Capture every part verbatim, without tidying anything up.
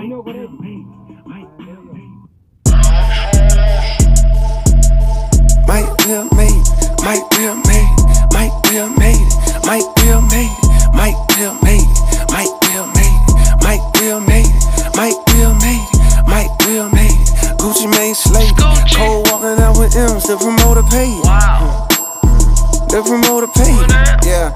Minho made it. Might will made it, might will made it, might will made it, might will made it, might will made it, might will made it, might will made it, might will made it, might will made it. Gucci Mane slayed it. Cole walking out with M's, the promoter paid. Wow. The promoter paid. Yeah.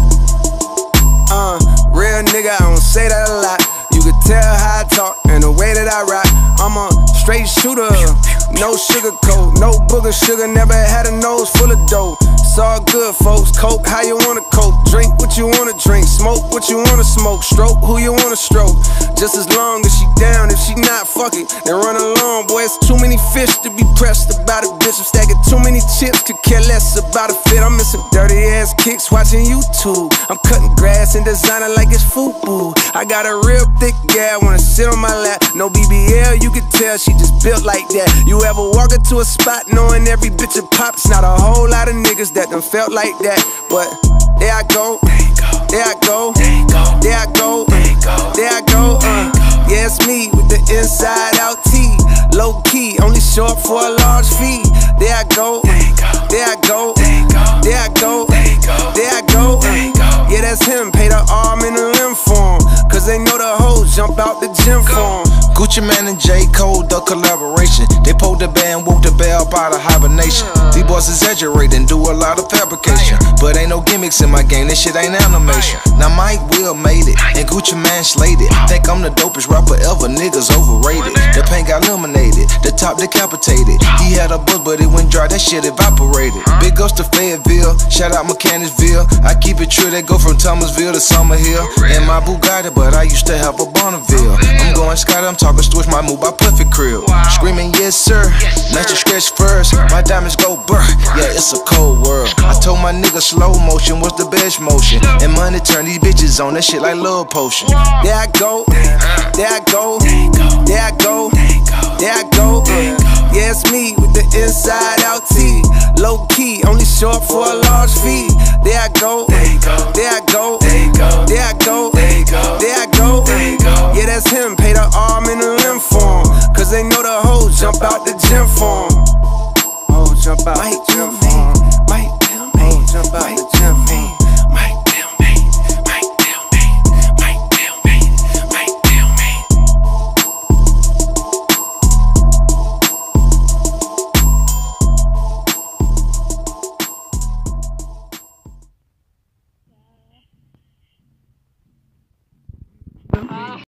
Uh, real nigga, I don't say that a lot. You can tell how I talk and the way that I rock. I'm a straight shooter, no sugar coat, no booger sugar, never had a nose full of dough. It's all good, folks. Coke, how you wanna coke? Drink what you wanna drink, smoke what you wanna smoke, stroke who you wanna stroke. Just as long as she down, if she not, fuck it, then run along, boy. It's too many fish to be pressed about a bitch. I'm stacking too many chips, could care less about a fit. I'm missing dirty ass kicks, watching YouTube. I'm cutting grass and designing like it's FUBU. I got a real thick gal, wanna sit on my lap. No B B L, you can tell she just built like that. You ever walk into a spot knowing every bitch a pop? It's not a whole lot of niggas that done felt like that, but there I go, there I go, there I go, there I go. Uh, yeah, it's me with the inside out T, low key, only show up for a large fee. There I go, there I go, there I go, there I go. Uh, yeah, that's him. Pay the arm and the limb for him, cause they know the hoes jump out the gym for him. Gucci Mane and J. Cole, the collaboration. They pulled the band, woke the bear up out of hibernation. These boys exaggerating, do a lot of fabrication, but ain't no gimmicks in my game, this shit ain't animation. Now Mike Will made it, and Gucci Mane slayed it. Think I'm the dopest rapper ever, niggas overrated. The paint got eliminated, the top decapitated. He had a buzz, but it went dry, that shit evaporated. Big ups to Fayetteville, shout out Mechanicsville. I keep it true, they go from Thomasville to Summerhill. In my Bugatti, but I used to have a Bonneville. I'm going Scotty, I'm talking Switch, my move by Puffy Crib. Screaming yes sir, not your stretch first. My diamonds go burr, yeah it's a cold world. I told my nigga slow motion was the best motion, and money turn these bitches on, that shit like love potion. There I go, there I go, there I go, there I go. Uh, yeah, it's me with the inside out T, low key, only show up for a large fee. There I go, there I go, there I go, there I go. Uh, yeah, that's him. Pay the arm and the limb for him, cause they know the hoes jump out the gym for him.